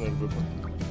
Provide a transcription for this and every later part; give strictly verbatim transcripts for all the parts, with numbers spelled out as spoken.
elle veut pas.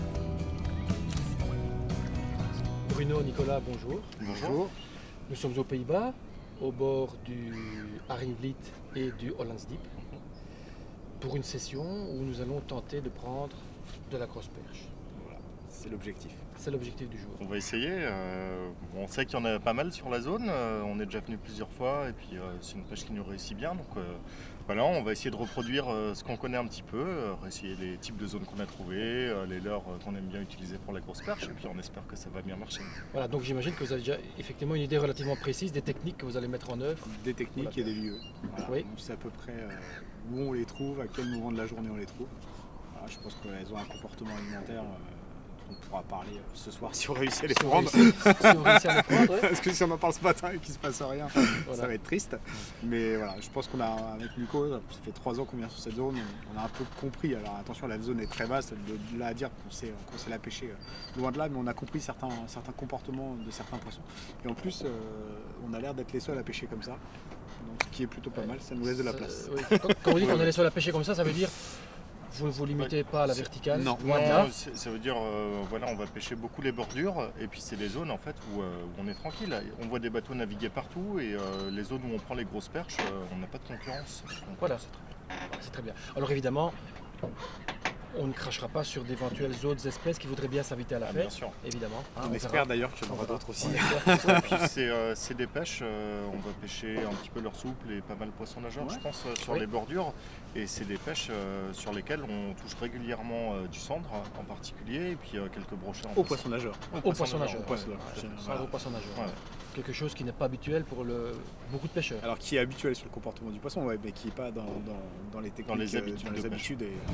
Bruno, Nicolas, bonjour. Bonjour. Nous sommes aux Pays-Bas, au bord du Haringvliet et du Hollandsdiep, pour une session où nous allons tenter de prendre de la grosse perche. Voilà, c'est l'objectif. C'est l'objectif du jour. On va essayer. Euh, on sait qu'il y en a pas mal sur la zone. Euh, on est déjà venu plusieurs fois et puis euh, c'est une pêche qui nous réussit bien. Donc euh, voilà, on va essayer de reproduire euh, ce qu'on connaît un petit peu, euh, essayer les types de zones qu'on a trouvées, euh, les leurres euh, qu'on aime bien utiliser pour la grosse perche et puis on espère que ça va bien marcher. Voilà, donc j'imagine que vous avez déjà effectivement une idée relativement précise des techniques que vous allez mettre en œuvre. Des techniques et des lieux. Voilà. Oui. On sait à peu près euh, où on les trouve, à quel moment de la journée on les trouve. Voilà, je pense qu'elles ont un comportement alimentaire. Euh, On pourra parler ce soir si on réussit à les Si on prendre. réussit- si on réussit à les prendre, ouais. Parce que si on en parle ce matin et qu'il se passe rien, Voilà. ça va être triste. Mais voilà, je pense qu'on a, avec Nico, ça fait trois ans qu'on vient sur cette zone, on a un peu compris. Alors attention, la zone est très basse, de là à dire qu'on sait, qu'on sait la pêcher, loin de là, mais on a compris certains, certains comportements de certains poissons. Et en plus, euh, on a l'air d'être les seuls à pêcher comme ça. Donc ce qui est plutôt pas mal, ça nous laisse de la place. Oui. Quand, quand vous dites qu'on est sur la pêcher comme ça, ça veut dire vous ne vous limitez pas à la verticale. Non. Loin de là. Non, c'est- ça veut dire, euh, voilà, on va pêcher beaucoup les bordures et puis c'est des zones en fait où, euh, où on est tranquille. On voit des bateaux naviguer partout et euh, les zones où on prend les grosses perches, euh, on n'a pas de concurrence. Donc, Voilà. c'est très bien. C'est très bien. Alors évidemment, on ne crachera pas sur d'éventuelles autres espèces qui voudraient bien s'inviter à la Ah, fête, bien sûr. évidemment. hein, On on espère verra. d'ailleurs qu'il y en aura On verra. d'autres aussi. On espère. Et puis c'est euh, c'est des pêches, euh, on va pêcher un petit peu leur souple et pas mal poisson nageur, Ouais. je pense, euh, sur Oui. les bordures. Et c'est des pêches euh, sur lesquelles on touche régulièrement euh, du cendre en particulier, et puis euh, quelques brochets en Au passant. poisson nageur. Au poisson nageur. Au poisson ouais. nageur. Ouais, Voilà. au poisson nageur. Ouais. ouais. Quelque chose qui n'est pas habituel pour le... beaucoup de pêcheurs. Alors qui est habituel sur le comportement du poisson, ouais, mais qui n'est pas dans, dans, dans les techniques, Dans les euh, habitudes dans les de pêche. habitudes et,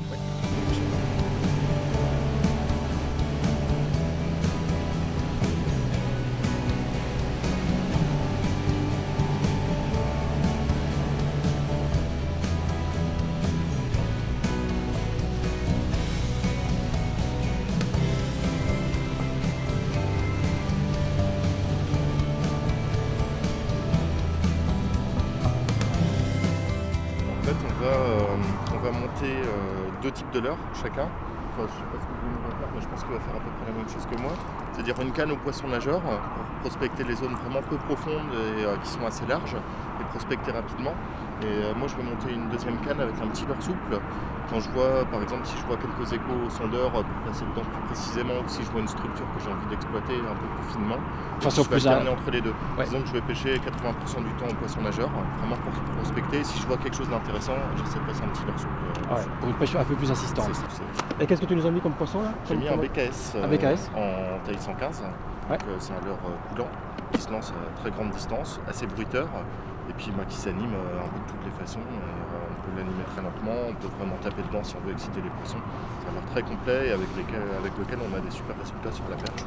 En fait, on va, euh, on va monter euh, deux types de leurres chacun. Enfin, je sais pas ce que vous va faire, mais je pense qu'il va faire à peu près la même chose que moi. C'est-à-dire une canne au poisson nageur, euh, pour prospecter les zones vraiment peu profondes et euh, qui sont assez larges, et prospecter rapidement. Et euh, moi, je vais monter une deuxième canne avec un petit leurre souple. Quand je vois, par exemple, si je vois quelques échos au sondeur euh, pour passer dedans plus précisément, ou si je vois une structure que j'ai envie d'exploiter un peu plus finement, façon je vais plus alterner entre les deux. Ouais. Disons que je vais pêcher quatre-vingts pour cent du temps au poisson nageur, vraiment pour prospecter. Si je vois quelque chose d'intéressant, j'essaie de passer un petit leurre souple. euh, Ouais, pour une pêche un peu plus insistante. c'est- c'est- Et qu'est-ce que tu nous as mis comme poisson là J'ai Comme- mis un comme- B K S, Un B K S en taille cent quinze. Ouais. Donc, euh, c'est un leurre euh, coulant qui se lance à très grande distance, assez bruiteur, et puis bah, qui s'anime euh, un peu de toutes les façons. Et, euh, on peut l'animer très lentement, on peut vraiment taper dedans si on veut exciter les poissons. C'est un leurre très complet et avec, lesquels, avec lequel on a des super résultats sur la perche.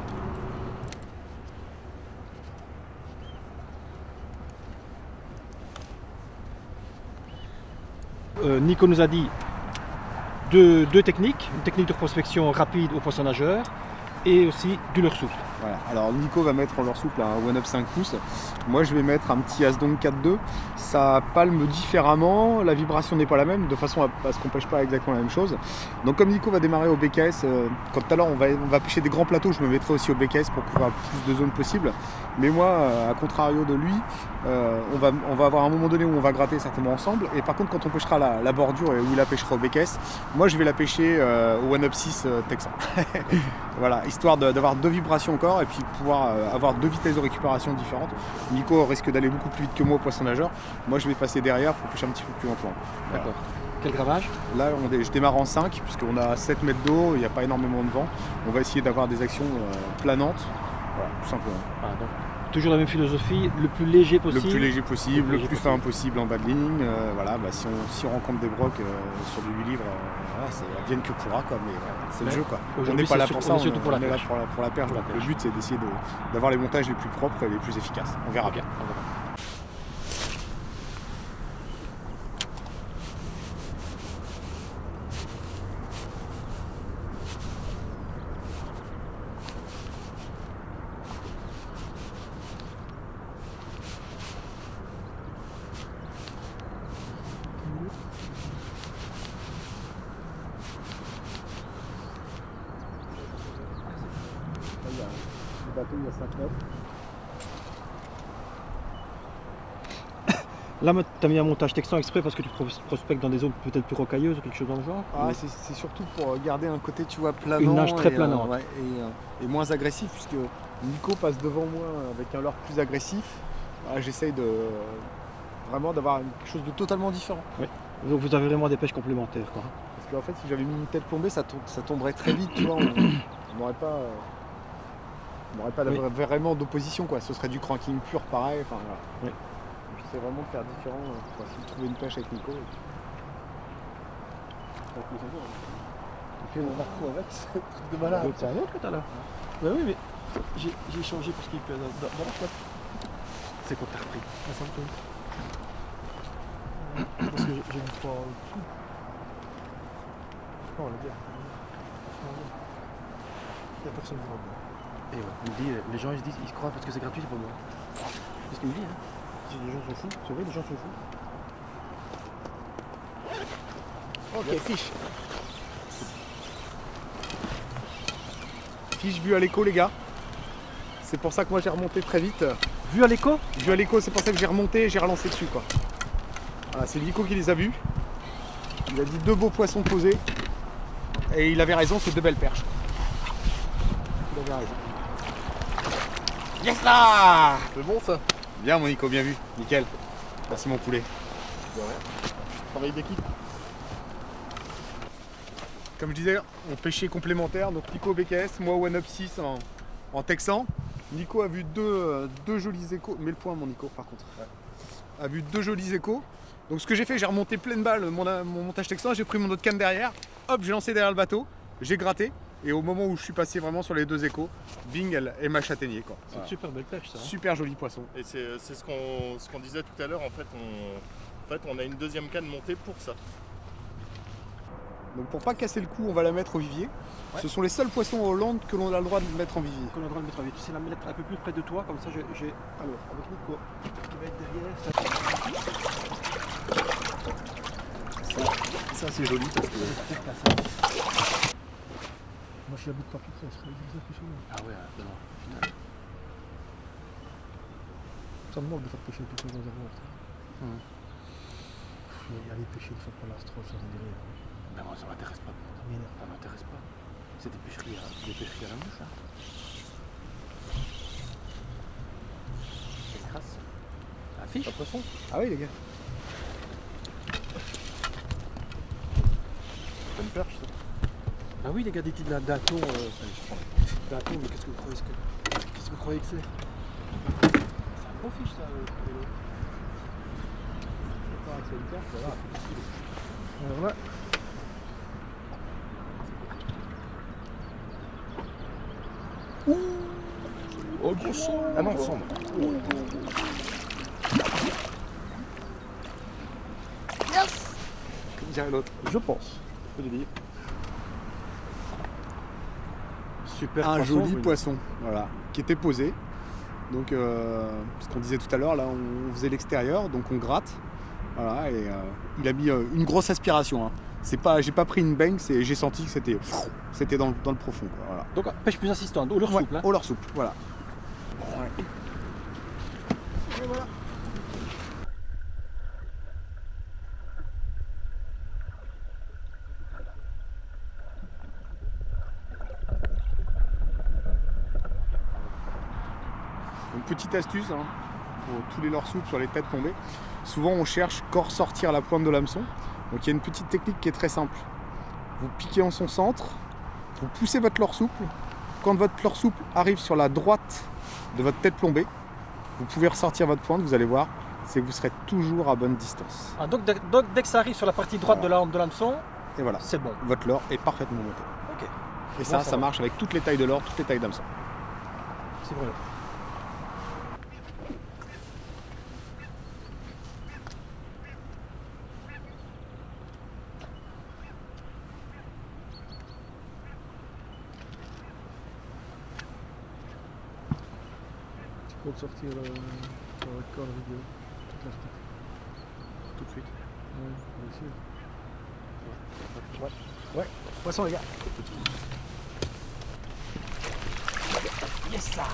Euh, Nico nous a dit deux, deux techniques, une technique de prospection rapide au poisson nageur et aussi du leurre souple. Voilà. Alors Nico va mettre en leur souple un one-up cinq pouces. Moi je vais mettre un petit Asdong quatre deux. Ça palme différemment, la vibration n'est pas la même, de façon à, à ce qu'on pêche pas exactement la même chose. Donc comme Nico va démarrer au B K S, euh, quand tout à l'heure on va, on va pêcher des grands plateaux, je me mettrai aussi au B K S pour couvrir plus de zones possibles. Mais moi, euh, à contrario de lui, euh, on, va, on va avoir un moment donné où on va gratter certainement ensemble. Et par contre quand on pêchera la, la bordure et où il la pêchera au B K S, moi je vais la pêcher euh, au one-up six euh, texan. Voilà, histoire de- d'avoir deux vibrations encore et puis pouvoir euh, avoir deux vitesses de récupération différentes. Nico risque d'aller beaucoup plus vite que moi au poisson nageur. Moi je vais passer derrière pour pêcher un petit peu plus lentement. Voilà. D'accord. Quel gravage? Là on dé- je démarre en cinq puisqu'on a sept mètres d'eau, il n'y a pas énormément de vent. On va essayer d'avoir des actions euh, planantes. Voilà, tout simplement. Voilà, donc, toujours la même philosophie, le plus léger possible. Le plus léger possible, Le le plus plus, léger fin possible en bas de ligne. Euh, voilà, bah, si, on, si on rencontre des brocs euh, sur du huit livres, euh, voilà, c'est advienne que pourra, quoi, mais voilà, c'est le Mais jeu. Quoi. On aujourd'hui, n'est pas c'est là sur- pour on ça, est surtout pour la on est là perche. pour la, pour la perche. Pour la Donc, perche. le but c'est d'essayer de- d'avoir les montages les plus propres et les plus efficaces. On verra Ok, bien. on verra. le bateau il y a cinq mètres. Là, tu as mis un montage texan exprès parce que tu prospectes dans des zones peut-être plus rocailleuses ou quelque chose dans le genre? Ah, c'est surtout pour garder un côté, tu vois, planant. Une nage très et, planante. Euh, ouais, et, euh, et moins agressif, puisque Nico passe devant moi avec un leurre plus agressif. Ah, j'essaye de vraiment d'avoir quelque chose de totalement différent. Oui. Donc vous avez vraiment des pêches complémentaires, quoi. Parce qu'en fait, si j'avais mis une tête plombée, ça, tom ça tomberait très vite, tu vois. On n'aurait pas, euh, on n'aurait pas oui. vraiment d'opposition, quoi. Ce serait du cranking pur, pareil. Enfin, voilà. Oui. C'est vraiment de faire différent, euh, essayer de trouver une pêche avec Nico. Et puis on va retrouver avec ce truc de malade. C'est un autre que t'as là. Ouais. Ouais, oui, mais j'ai changé parce qu'il peut dans, dans, dans la flotte. C'est quoi que t'as repris? Ah, ça me fait. Parce que j'ai vu trois dessous. Non, on l'a bien. Il n'y a personne qui va bien. Et ouais, il me dit, les gens ils se disent, ils se croient parce que c'est gratuit, c'est pas moi. C'est ce qu'il me dit, hein. Les gens sont fous, c'est vrai, les gens sont fous. Ok, fiche. Fiche vue à l'écho, les gars. C'est pour ça que moi j'ai remonté très vite. Vue à l'écho? Vue à l'écho, c'est pour ça que j'ai remonté et j'ai relancé dessus, quoi. Voilà, c'est Nico qui les a vus. Il a dit deux beaux poissons posés. Et il avait raison, c'est deux belles perches. Il avait raison. Yes là! C'est bon ça? Bien mon Nico, bien vu. Nickel. Merci mon poulet. De rien. Travail d'équipe. Comme je disais, on pêchait complémentaire. Donc Nico B K S, moi One Up six en, en texan. Nico a vu deux, deux jolis échos. Mets le point mon Nico par contre. Ouais. A vu deux jolis échos. Donc ce que j'ai fait, j'ai remonté pleine balle mon, mon montage texan, j'ai pris mon autre canne derrière. Hop, j'ai lancé derrière le bateau. J'ai gratté. Et au moment où je suis passé vraiment sur les deux échos, bing, elle, elle m'a châtaigné. C'est voilà. Une super belle pêche ça. Hein. Super joli poisson. Et c'est ce qu'on ce qu'on disait tout à l'heure, en fait on, en fait on a une deuxième canne montée pour ça. Donc pour pas casser le cou, on va la mettre au vivier. Ouais. Ce sont les seuls poissons en Hollande que l'on a le droit de mettre en vivier. Que l'on a le droit de mettre en vivier. Tu sais la mettre un peu plus près de toi, comme ça j'ai... Alors, avec Nico, qui va être derrière. Ça, ça c'est joli parce que... Moi je suis à bout de papier, ça serait plus chaud. Ah ouais, non, putain. Ça me manque de faire pêcher tout le temps dans un réservoir. Hum. Je vais aller pêcher une fois pour l'astro, ça me dirait. Ben moi ça m'intéresse pas. Ça m'intéresse pas. C'est des pêcheries à, des pêcheries à la mouche. Hein. C'est crasse. La fiche. Un poisson. Ah oui les gars. C'est une perche ça. Ah oui les gars, des titres d'un thon, euh, d'un thon, mais qu'est-ce que vous croyez que qu'est-ce que vous croyez que c'est? C'est un gros fiche ça, le vélo. C'est une perche, voilà. Alors là. Ouh, oh gros son. Ah non, sombre. Yes. Comme dirait l'autre. Je pense. Je peux le dire. Super un poisson, joli oui. poisson, voilà, qui était posé. Donc, euh, ce qu'on disait tout à l'heure, là, on faisait l'extérieur, donc on gratte. Voilà, et euh, il a mis euh, une grosse aspiration. Hein. C'est pas, j'ai pas pris une baigne, c'est, j'ai senti que c'était, c'était dans, dans le profond. Quoi, voilà. Donc pêche plus insistante, au leurre ouais, souple. Hein. Au leurre souple, voilà. Ouais. Et voilà. Une petite astuce hein, pour tous les leurres souples sur les têtes tombées. Souvent on cherche qu'à ressortir la pointe de l'hameçon. Donc il y a une petite technique qui est très simple. Vous piquez en son centre, vous poussez votre leurre souple. Quand votre leurre souple arrive sur la droite de votre tête plombée, vous pouvez ressortir votre pointe, vous allez voir, c'est que vous serez toujours à bonne distance. Ah, donc, donc dès que ça arrive sur la partie droite voilà. de l'hameçon, et voilà, c'est bon. Votre leurre est parfaitement monté. Okay. Et ça, ça, ça marche avec toutes les tailles de leurre, toutes les tailles d'hameçon. C'est vrai. Pour sortir euh, dans le corps vidéo toute l'article. Tout de suite. Ouais, bien sûr. Ouais. Ouais. Poisson les gars. Yes. ça.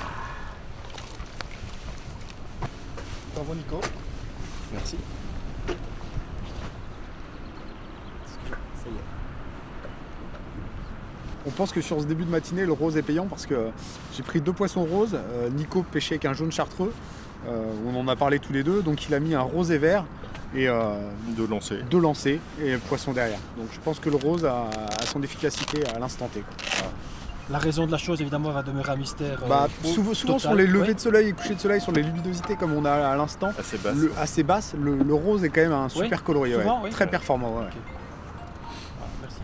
T'envoies Nico. Merci. Ça y est. On pense que sur ce début de matinée, le rose est payant parce que j'ai pris deux poissons roses. Euh, Nico pêchait avec un jaune chartreux. Euh, on en a parlé tous les deux. Donc il a mis un rose et vert et euh, De lancer. deux lancers et poisson derrière. Donc je pense que le rose a, a son efficacité à l'instant T. Voilà. La raison de la chose, évidemment, va demeurer un mystère. Euh, Bah, souvent souvent total. sur les levées Ouais. de soleil et couchers de soleil, sur les luminosités comme on a à l'instant, Assez basse. le- assez basse, le, le rose est quand même un super colorié. ouais. souvent, oui. Très performant. ouais. Ok. Ah, merci.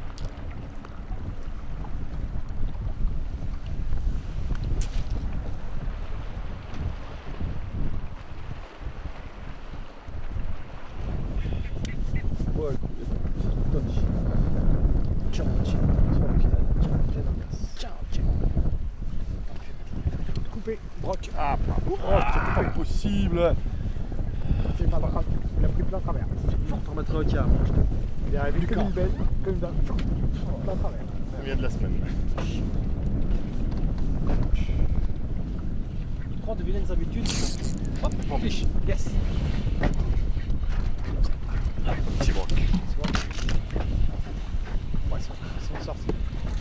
Ouais, Ciao, ciao. Ciao, ciao. coupé, broc. Ah, Oh, c'était pas possible. c'est pas grave. Il a pris plein travers. Faut t'en remettre un quart. Il est arrivé Du comme camp. une belle, comme d'un plein travers. Combien de la semaine? Prends de vilaines habitudes. Hop, on fiche. Yes. Petit broc. Ouais, ils sont, ils sont sortis.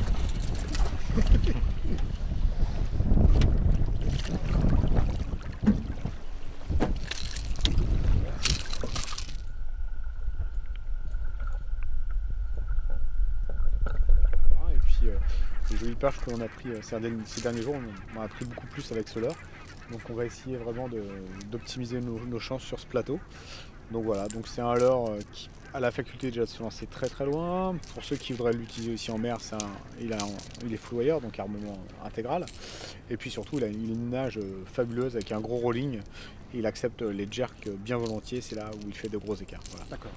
Voilà, et puis euh, les jolies perches qu'on a pris euh, ces derniers, ces derniers jours, on en a pris beaucoup plus avec ce leurre. Donc on va essayer vraiment de- d'optimiser nos, nos chances sur ce plateau. Donc voilà, donc c'est un leurre euh, qui a la faculté déjà de se lancer très très loin. Pour ceux qui voudraient l'utiliser aussi en mer, c'est un- il, a un- il est floueur, donc armement intégral. Et puis surtout, il a une, une nage euh, fabuleuse avec un gros rolling. Et il accepte les jerks bien volontiers, c'est là où il fait de gros écarts. Voilà. D'accord.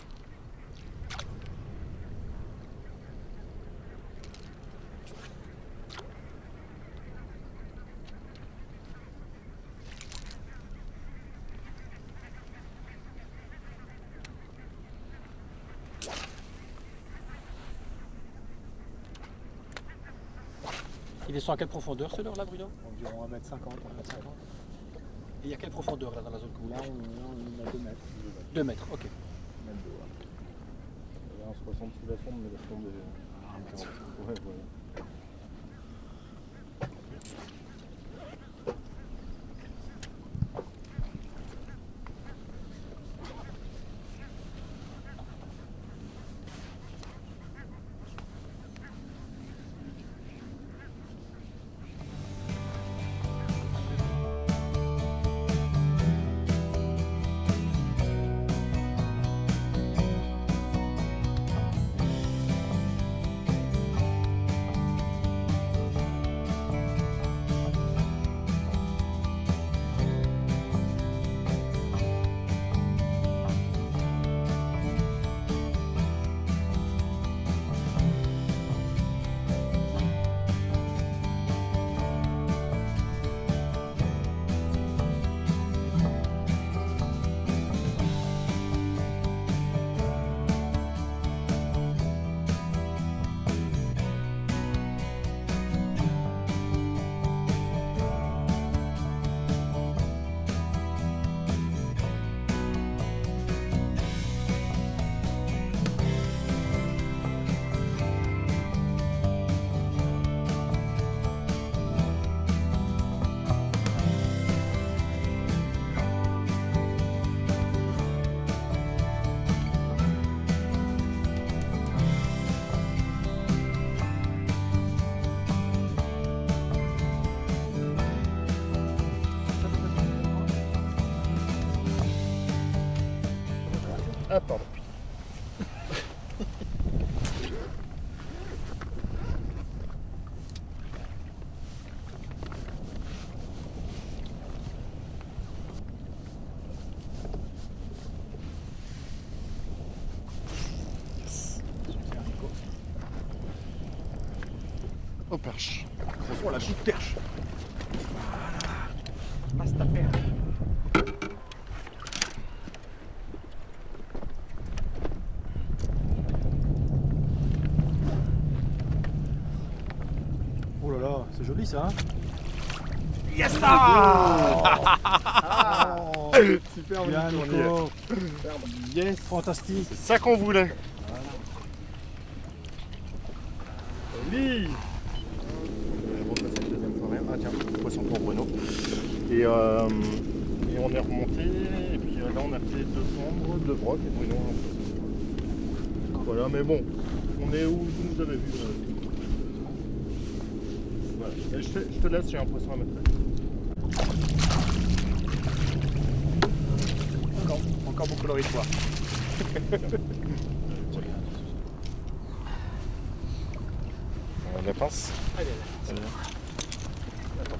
Il descend à quelle profondeur ce leurre là, Bruno? Environ un mètre cinquante, un mètre cinquante. Et il y a quelle profondeur là dans la zone que vous Là, lâchez? on, là, on a deux mètres. deux mètres, ok. Deux mètres d'eau, ouais. Là, on se ressent sous la sonde, mais la sonde est. Ah, un mètre cinquante. Ouais, voilà. Ah, pardon. Au perche. Attention à la chute perche. Voilà. Passe ta perche. Oh là là, c'est joli ça, hein? Yes ah, Oh, super bien, tournier. Nico. Yes. Fantastique. C'est ça qu'on voulait. Oui. On va repasser le deuxième soirée. Ah tiens, poisson pour Bruno. Et, euh, et on est remonté, et puis euh, là on a fait deux sombres, deux brocs et Bruno un poisson. Voilà, mais bon, on est où vous nous avez vu. Euh... Voilà. Et je, te, je te laisse, j'ai un poisson à mettre. Encore, encore beaucoup de toi. On la pince. Allez, Allez. attends.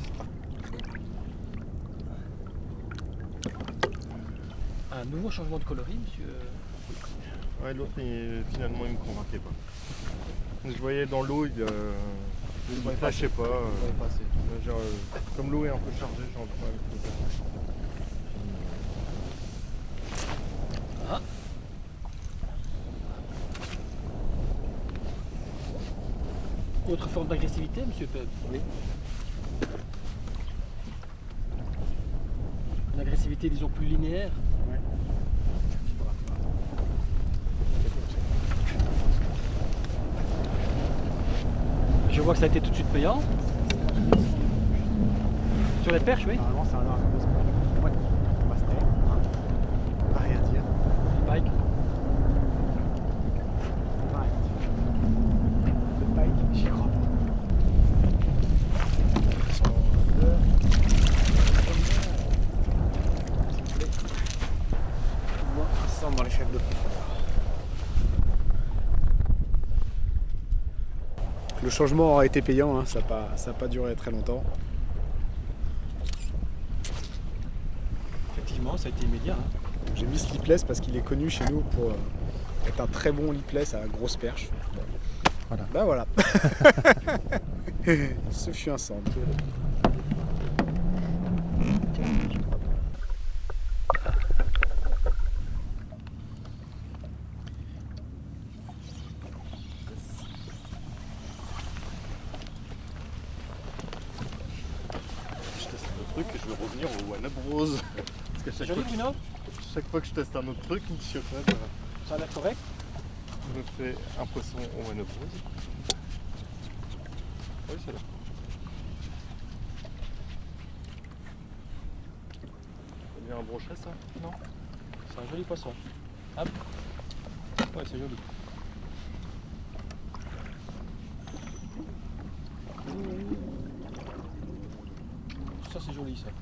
Un nouveau changement de coloris, monsieur. Ouais, l'autre finalement il me convainquait pas. Je voyais dans l'eau, il, euh, il ne flashait pas. Euh, genre, euh, comme l'eau est un peu chargée, j'ai envie de avec le Ah. Autre forme d'agressivité, monsieur Peb? Oui. Une agressivité, disons, plus linéaire. Ouais. Je vois que ça a été tout de suite payant. Sur les perches, oui. Normalement, c'est un arc de sport. Ouais. On va se taire. On va rien dire. Le pike. On va rien dire. Le pike, j'y crois pas. Moi, dans les chefs de profondeur. Le changement aura été payant, hein, ça n'a pas, ça a pas duré très longtemps. Effectivement, ça a été immédiat. Hein. J'ai mis ce lipless parce qu'il est connu chez nous pour euh, être un très bon lipless à grosse perche. Voilà. Bah voilà. Ce fut un centre. Je teste un autre truc et je vais revenir au One Up Rose. Parce qu'à C'est chaque, joli, fois que- Bruno. chaque fois que je teste un autre truc, monsieur Fred euh, Ça a l'air correct. me fait un poisson au One Up Rose. Oui, c'est là. Il y a un brochet ça? Non. C'est un joli poisson. Hop. Ouais, c'est joli. Ça, c'est joli, ça.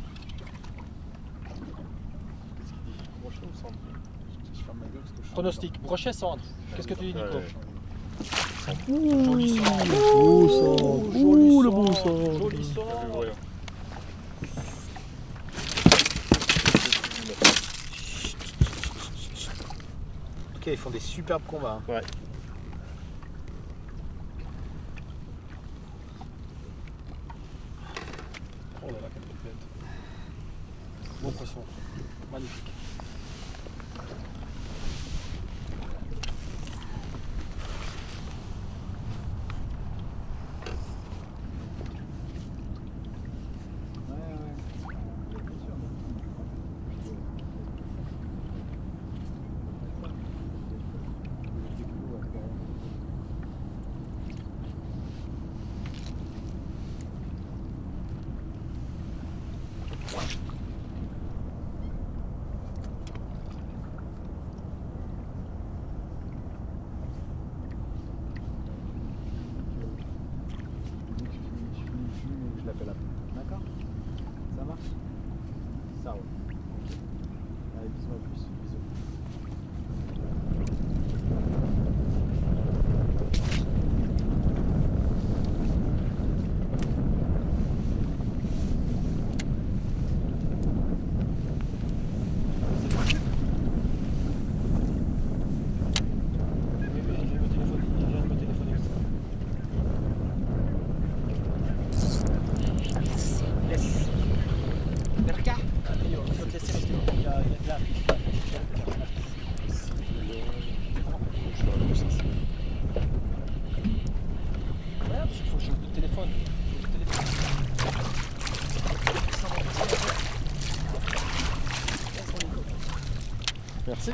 Qu'est-ce qu'il dit? Brochet ou cendre? Je ferme ma gueule parce que je Pronostic. Brochet cendre. Qu'est-ce que tu dis, Nico? Ouais. Joli cendre. Beau sang. Joli Ouh, le sang. beau sang. Joli T'as vu, sang. voyons. En tout cas, ils font des superbes combats. Hein. Ouais. Oh là là, quelle complète. Bon poisson. Magnifique. Merci.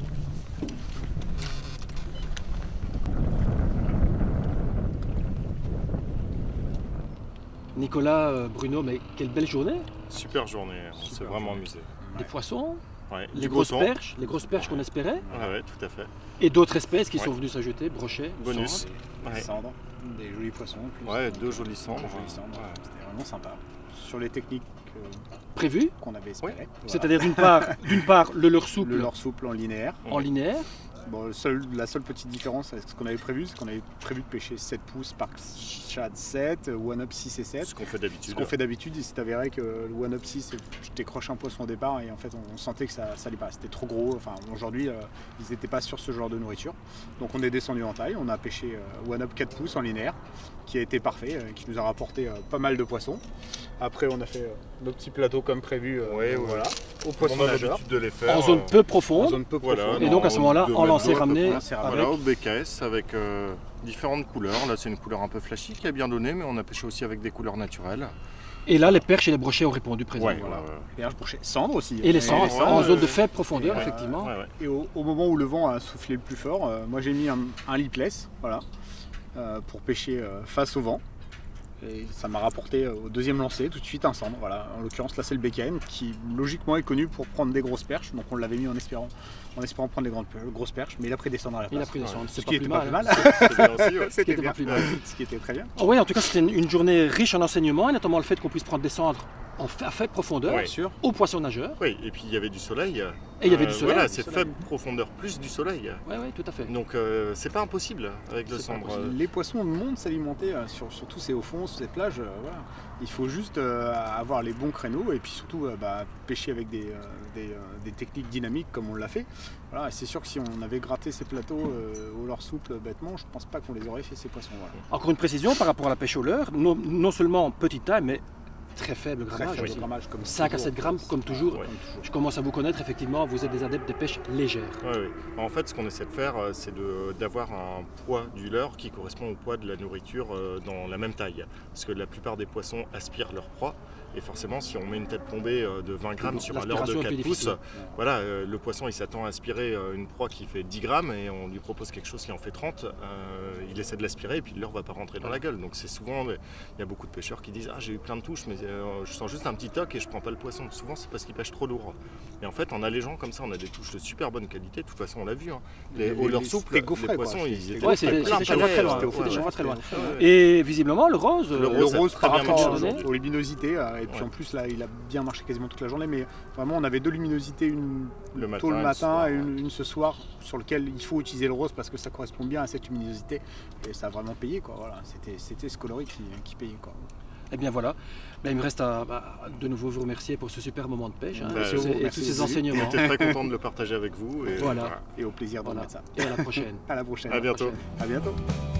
Nicolas, euh, Bruno, mais quelle belle journée. Super journée, on s'est vraiment amusé. Des poissons, Ouais, les du grosses gros thon. perches, les grosses perches qu'on espérait, Ouais, ouais, tout à fait. et d'autres espèces qui Ouais. sont venues s'ajouter, brochets, Bonus. sandres. Ouais, Cendres, des jolis poissons. en plus. ouais deux jolis cendres. Des jolis cendres. Ouais. C'était vraiment sympa. Sur les techniques euh, Prévues, qu'on avait espérées. Voilà. c'est-à-dire d'une part, d'une part le leurre souple Le leurre souple en linéaire. en linéaire, Bon, le seul- la seule petite différence avec ce qu'on avait prévu, c'est qu'on avait prévu de pêcher sept pouces par shad sept, one-up six et sept. Ce qu'on fait d'habitude. Ce qu'on fait d'habitude, il s'est avéré que le one-up six, je décroche un poisson au départ et en fait on, on sentait que ça, ça allait pas, c'était trop gros. Enfin aujourd'hui, euh, ils n'étaient pas sur ce genre de nourriture. Donc on est descendu en taille, on a pêché euh, one-up quatre pouces en linéaire, qui a été parfait, euh, qui nous a rapporté euh, pas mal de poissons. Après on a fait euh, nos petits plateaux comme prévu, euh, Ouais, ouais. voilà, au On poisson a nageur, l'habitude de les faire. en zone euh, peu en profonde, zone peu Voilà, profonde. et donc à ce dans moment-là, deux en mètres lancer d'eau à peu ramené près. Lancer avec... ramené. Voilà, au B K S avec euh, différentes couleurs. Là, c'est une couleur un peu flashy qui a bien donné, mais on a pêché aussi avec des couleurs naturelles. Et là, les perches et les brochets ont répondu présent. Ouais, voilà. ouais, ouais. Perche, brochet, cendre aussi. Et les cendres, cendres, en ouais, zone ouais. de faible profondeur, Et, euh, effectivement. Ouais, ouais. Et au, au moment où le vent a soufflé le plus fort, euh, moi j'ai mis un, un lipless, voilà, euh, pour pêcher euh, face au vent. Et ça m'a rapporté euh, au deuxième lancer tout de suite un cendre. Voilà. En l'occurrence là c'est le B K N qui logiquement est connu pour prendre des grosses perches. Donc on l'avait mis en espérant, en espérant prendre des grandes pe- grosses perches, mais il a pris des cendres à la Il a place. pris des Ouais. cendres, Ce c'est qui pas était plus pas mal. plus hein. mal. C'est bien aussi, ouais. C'était pas bien. plus mal. Ce qui était très bien. Ah oui, en tout cas, c'était une, une journée riche en enseignements, et notamment le fait qu'on puisse prendre des cendres en fa- à faible profondeur, Ouais. Bien sûr. aux poissons nageurs. Oui, et puis il y avait du soleil. Et il y avait Euh, du soleil. Voilà, du c'est soleil. faible profondeur plus du soleil. Oui, oui, tout à fait. Donc euh, c'est pas impossible avec le C'est pas cendre. impossible. Les poissons montent s'alimenter, euh, sur, surtout c'est au fond, sur ces plages. euh, voilà. Il faut juste euh, avoir les bons créneaux et puis surtout euh, bah, pêcher avec des, euh, des, euh, des techniques dynamiques comme on l'a fait. Voilà. Et c'est sûr que si on avait gratté ces plateaux euh, au leurre souple bêtement, je pense pas qu'on les aurait fait ces poissons. Voilà. Encore une précision par rapport à la pêche au leurre, non, non seulement petite taille, mais très faible Très grammage. faible aussi. grammage, comme cinq à toujours. sept grammes, comme toujours. Ouais. Comme toujours. Je commence à vous connaître, effectivement, vous êtes des adeptes de pêche légère. Ouais, ouais. En fait, ce qu'on essaie de faire, euh, c'est de- d'avoir un poids du leurre qui correspond au poids de la nourriture euh, dans la même taille. Parce que la plupart des poissons aspirent leur proie. Et forcément, si on met une tête plombée euh, de vingt grammes sur un leurre de L'aspiration est quatre plus pouces, difficile. voilà, euh, le poisson il s'attend à aspirer euh, une proie qui fait dix grammes et on lui propose quelque chose qui en fait trente. euh, il essaie de l'aspirer et puis le leurre va pas rentrer dans la gueule. Donc c'est souvent, il y a beaucoup de pêcheurs qui disent ah j'ai eu plein de touches mais euh, je sens juste un petit toc et je prends pas le poisson. Souvent c'est parce qu'il pêche trop lourd. Et en fait en allégeant comme ça on a des touches de super bonne qualité. De toute façon on l'a vu. Hein. Les, Les- au leurre les- souple, c'était gaufret, les quoi. poissons ils C'était étaient Ouais, gaufret, c'était plein c'était de déjà très palais, loin. euh, C'était ouais, déjà ouais. très loin. Ouais, ouais. Et visiblement, le rose, Le euh, rose, rose très par bien rapport marché aux, aujourd'hui. aux luminosités euh, et puis Ouais. en plus là il a bien marché quasiment toute la journée mais vraiment on avait deux luminosités, une Le matin, tôt le et le matin soir, et ouais. une, une ce soir sur lequel il faut utiliser le rose parce que ça correspond bien à cette luminosité et ça a vraiment payé quoi. Voilà, c'était c'était ce coloris qui, qui payait quoi. eh bien voilà. Ben, il me reste à, à de nouveau vous remercier pour ce super moment de pêche hein, Bah, et, tous ces- et merci tous ces beaucoup. enseignements. J'étais très content de le partager avec vous. Et Voilà. Et au plaisir de Voilà. remettre ça. Et à la prochaine. À la prochaine. À bientôt. À bientôt.